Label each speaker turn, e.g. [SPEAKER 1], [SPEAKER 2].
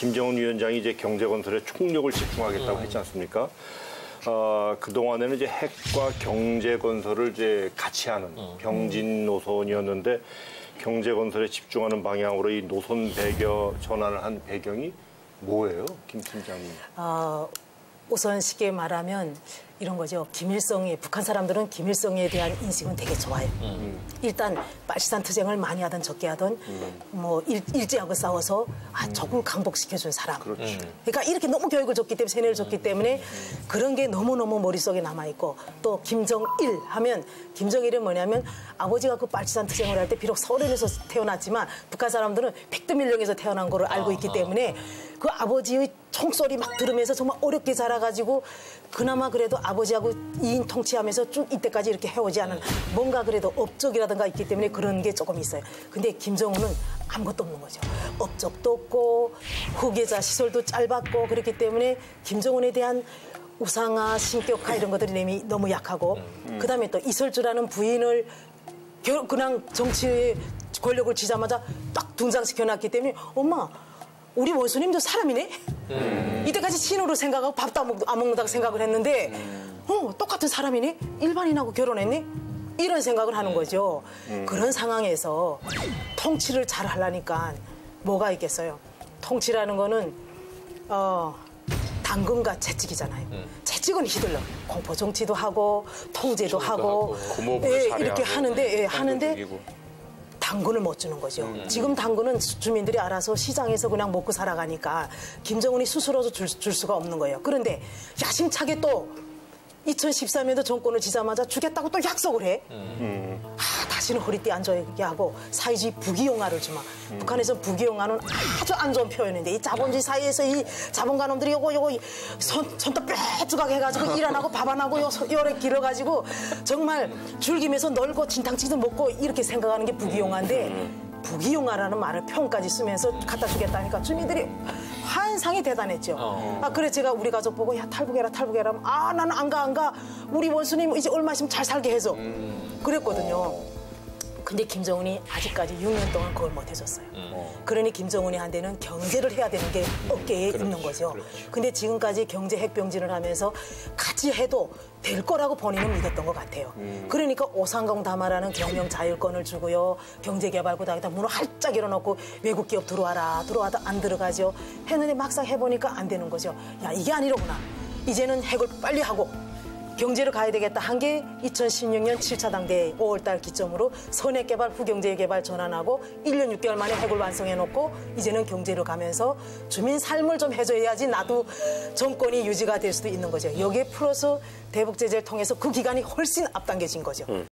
[SPEAKER 1] 김정은 위원장이 이제 경제건설에 총력을 집중하겠다고 했지 않습니까? 그동안에는 이제 핵과 경제건설을 이제 같이 하는 병진 노선이었는데 경제건설에 집중하는 방향으로 이 노선 전환을 한 배경이 뭐예요, 김 팀장님?
[SPEAKER 2] 우선 쉽게 말하면 이런 거죠. 김일성이, 북한 사람들은 김일성에 대한 인식은 되게 좋아요. 일단 빨치산 투쟁을 많이 하든 적게 하든 뭐 일제하고 싸워서 적을 강복시켜준 사람.
[SPEAKER 1] 그렇죠.
[SPEAKER 2] 그러니까 이렇게 너무 교육을 줬기 때문에, 세뇌를 줬기 때문에 그런 게 너무너무 머릿속에 남아있고, 또 김정일 하면, 김정일은 뭐냐면 아버지가 그 빨치산 투쟁을 할 때 비록 서울에서 태어났지만 북한 사람들은 백두밀령에서 태어난 거를 알고 있기 때문에 그 아버지의 총소리 막 들으면서 정말 어렵게 자라가지고 그나마 그래도 아버지하고 2인 통치하면서 쭉 이때까지 이렇게 해오지 않은 뭔가 그래도 업적이라든가 있기 때문에 그런 게 조금 있어요. 근데 김정은은 아무것도 없는 거죠. 업적도 없고 후계자 시설도 짧았고 그렇기 때문에 김정은에 대한 우상화, 신격화 이런 것들이 너무 약하고 그다음에 또 이설주라는 부인을 그냥 정치의 권력을 쥐자마자 딱 등장시켜놨기 때문에 엄마 우리 원수님도 사람이네? 이때까지 신으로 생각하고 밥도 안 먹는다고 생각을 했는데 똑같은 사람이네? 일반인하고 결혼했네? 이런 생각을 하는 거죠. 그런 상황에서 통치를 잘 하려니까 뭐가 있겠어요? 통치라는 거는 당근과 채찍이잖아요. 채찍은 휘둘러 공포 정치도 하고 통제도 하고 이렇게 하는데 당근을 못 주는 거죠. 지금 당근은 주민들이 알아서 시장에서 그냥 먹고 살아가니까 김정은이 스스로도 줄 수가 없는 거예요. 그런데 야심차게 또 2013년도 정권을 지자마자 주겠다고 또 약속을 해. 다시는 허리띠 안 조이게 하고 사회주의 부귀영화를 주마. 북한에서 부귀영화는 아주 안 좋은 표현인데 이 자본주의 사회에서 이 자본가놈들이 요거 손톱 뾰족하게 해가지고 일 안 하고 밥 안 하고 요래 길어가지고 정말 즐기면서 놀고 진탕치도 먹고 이렇게 생각하는 게 부귀영화인데 부귀영화라는 말을 표현까지 쓰면서 갖다 주겠다니까 주민들이 환상이 대단했죠. 그래 제가 우리 가족 보고 야 탈북해라 하면 나는 안 가. 우리 원수님 이제 얼마 있으면 잘 살게 해줘. 그랬거든요. 근데 김정은이 아직까지 6년 동안 그걸 못 해줬어요. 그러니 김정은이 한테는 경제를 해야 되는 게 어깨에 있는 거죠. 근데 지금까지 경제 핵병진을 하면서 같이 해도 될 거라고 본인은 믿었던 것 같아요. 그러니까 오산공 담화라는 경영 자율권을 주고요. 경제개발구닥에다 문을 활짝 열어놓고 외국 기업 들어와도 안 들어가죠. 했는데 막상 해보니까 안 되는 거죠. 야 이게 아니로구나. 이제는 핵을 빨리 하고 경제를 가야 되겠다 한 게 2016년 7차 당대회 5월달 기점으로 선핵개발, 후경제개발 전환하고 1년 6개월 만에 핵을 완성해놓고 이제는 경제를 가면서 주민 삶을 좀 해줘야지 나도 정권이 유지가 될 수도 있는 거죠. 여기에 플러스 대북 제재를 통해서 그 기간이 훨씬 앞당겨진 거죠.